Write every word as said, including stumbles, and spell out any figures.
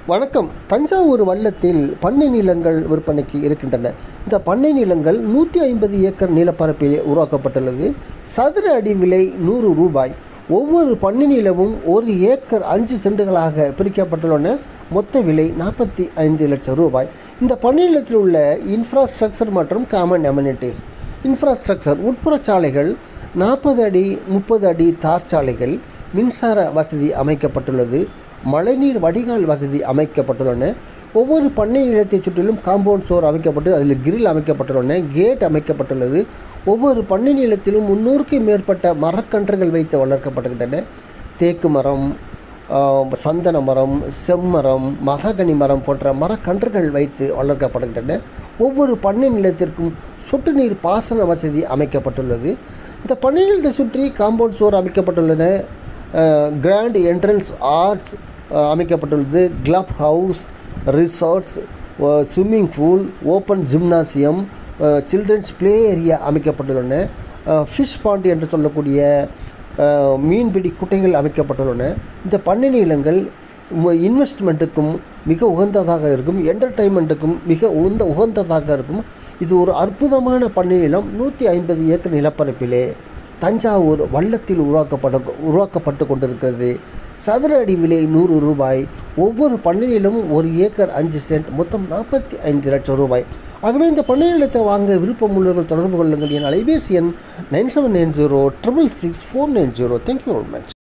வணக்கம். தஞ்சாவூர் வல்லத்தில் பண்ணை நிலங்கள் விற்பனைக்கு இருக்கின்றன. இந்த பண்ணை நிலங்கள் நூற்றி ஐம்பது ஏக்கர் நிலப்பரப்பில் உருவாக்கப்பட்டுள்ளது. சதுர அடி விலை நூறு ரூபாய். ஒவ்வொரு பண்ணை நிலமும் ஒரு ஏக்கர் அஞ்சு சென்டுகளாக பிரிக்கப்பட்டுள்ளன. மொத்த விலை நாற்பத்தி ஐந்து லட்சம் ரூபாய். இந்த பண்ணை நிலத்தில் உள்ள இன்ஃப்ராஸ்ட்ரக்சர் மற்றும் காமன் அமெனிட்டிஸ். இன்ஃப்ராஸ்ட்ரக்சர் உட்புற சாலைகள் நாற்பது அடி முப்பது அடி தார் சாலைகள், மின்சார வசதி அமைக்கப்பட்டுள்ளது, மழைநீர் வடிகால் வசதி அமைக்கப்பட்டுள்ளன. ஒவ்வொரு பண்ணை நிலத்தை சுற்றிலும் காம்பவுண்ட் சோர் அமைக்கப்பட்டு அதில் கிரில் அமைக்கப்பட்டுள்ளன. கேட் அமைக்கப்பட்டுள்ளது. ஒவ்வொரு பண்ணை நிலத்திலும் முன்னூறுக்கும் மேற்பட்ட மரக்கன்றுகள் வைத்து வளர்க்கப்படுகின்றன. தேக்கு மரம், சந்தன மரம், செம்மரம், மகாகனி மரம் போன்ற மரக்கன்றுகள் வைத்து வளர்க்கப்படுகின்றன. ஒவ்வொரு பண்ணை நிலத்திற்கும் சொட்டு நீர் பாசன வசதி அமைக்கப்பட்டுள்ளது. இந்த பண்ணை நிலத்தை சுற்றி காம்பவுண்ட் சோர் அமைக்கப்பட்டுள்ளன. கிராண்ட் என்ட்ரன்ஸ் ஆர்ச் அமைக்கப்பட்டுள்ளது. Club house, resorts, swimming pool, open gymnasium, children's play area அமைக்கப்பட்டுள்ளன. ஃபிஷ் பாண்ட் என்று சொல்லக்கூடிய மீன்பிடி குட்டைகள் அமைக்கப்பட்டுள்ளன. இந்த பண்ணை நிலங்கள் இன்வெஸ்ட்மெண்ட்டுக்கும் மிக உகந்ததாக இருக்கும், என்டர்டைன்மெண்ட்டுக்கும் மிக உகந்த உகந்ததாக இருக்கும். இது ஒரு அற்புதமான பண்ணை நிலம். நூற்றி ஐம்பது ஏக்கர் நிலப்பரப்பிலே தஞ்சாவூர் வல்லத்தில் உருவாக்கப்பட உருவாக்கப்பட்டு கொண்டிருக்கிறது. சதுர அடி விலை நூறு ரூபாய். ஒவ்வொரு பண்ணை நிலமும் ஒரு ஏக்கர் அஞ்சு சென்ட், மொத்தம் நாற்பத்தி ஐந்து லட்சம் ரூபாய். ஆகவே இந்த பண்ணை நிலத்தை வாங்க விருப்பம் உள்ளவர்கள் தொடர்பு கொள்ளுங்கள். என் அலைபேசி எண் nine seven nine zero triple six four nine zero. Thank you very much.